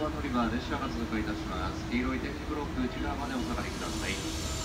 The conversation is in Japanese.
場乗り場列車が通過いたします。黄色い点字ブロック内側までお下がりください。